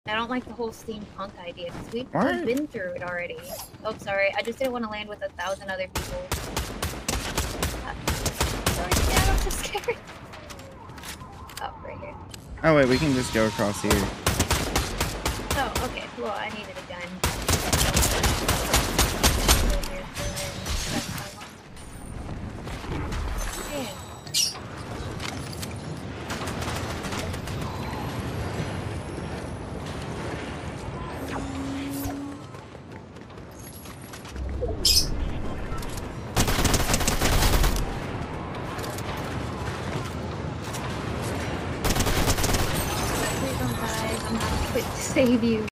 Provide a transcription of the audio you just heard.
I don't like the whole steampunk idea because we've been through it already. Oh, sorry. I just didn't want to land with 1,000 other people. Sorry, Dad, I'm just scared. Oh, right here. Oh, wait, we can just go across here. Oh, okay. Well, I needed a gun. Yeah. Please don't die. I'm not quick to save you.